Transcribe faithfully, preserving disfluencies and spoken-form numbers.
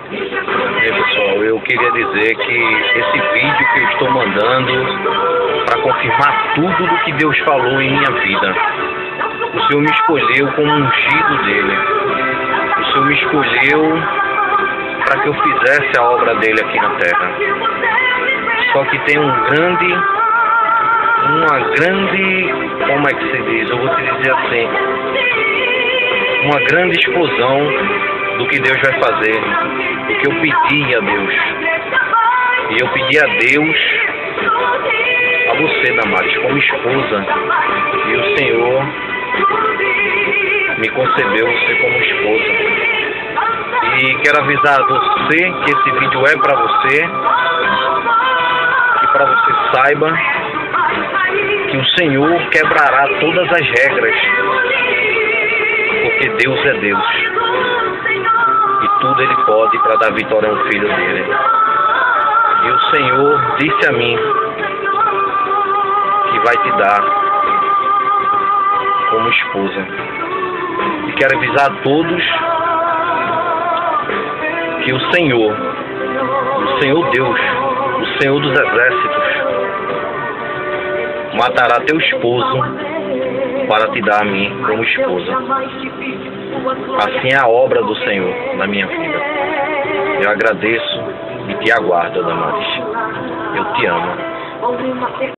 E pessoal, eu queria dizer que esse vídeo que eu estou mandando para confirmar tudo do que Deus falou em minha vida. O Senhor me escolheu como ungido dele. O Senhor me escolheu para que eu fizesse a obra dele aqui na terra. Só que tem um grande, uma grande, como é que se diz? Eu vou te dizer assim, uma grande explosão do que Deus vai fazer, do que eu pedi a Deus. E eu pedi a Deus, a você, Damares, como esposa, e o Senhor me concebeu você como esposa. E quero avisar a você que esse vídeo é para você, e para você saiba que o Senhor quebrará todas as regras, porque Deus é Deus. E tudo Ele pode para dar vitória ao filho dele. E o Senhor disse a mim que vai te dar como esposa. E quero avisar a todos que o Senhor, o Senhor Deus, o Senhor dos exércitos, matará teu esposo para te dar a mim como esposa. Assim é a obra do Senhor na minha vida. Eu agradeço e te aguardo, Damares. Eu te amo.